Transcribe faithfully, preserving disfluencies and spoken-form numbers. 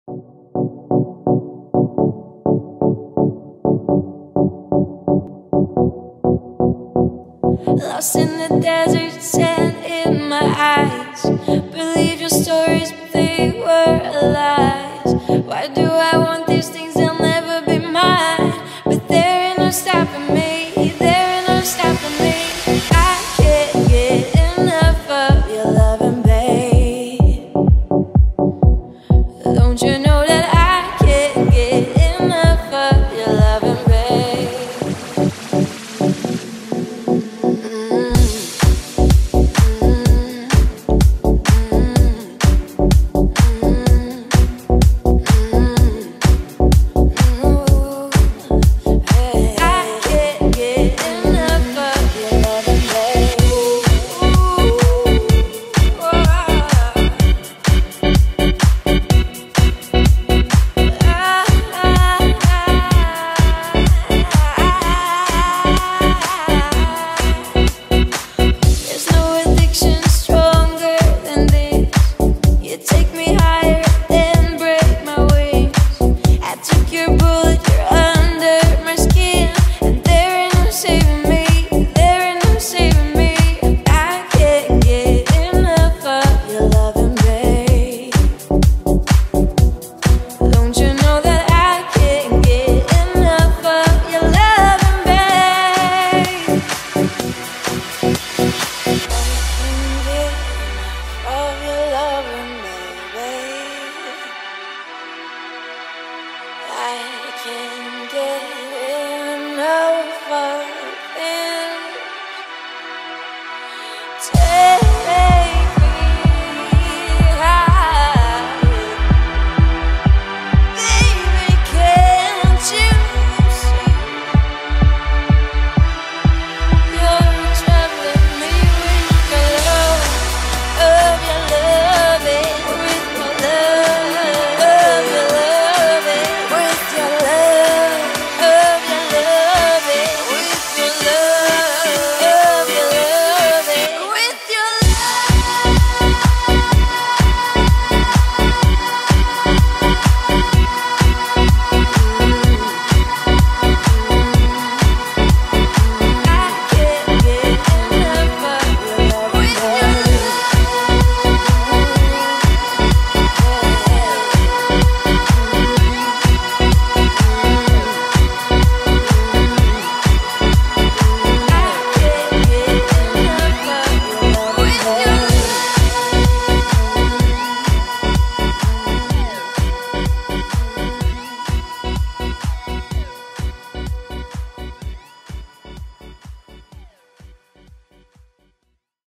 Lost in the desert, sand in my eyes. Believe your stories, but they were lies. Why do I want these things? They'll never be mine. But there ain't no stopping me. There ain't no stopping me. I can't get enough of your loving, babe. Don't you know that I can't get enough of your loving, babe? I can't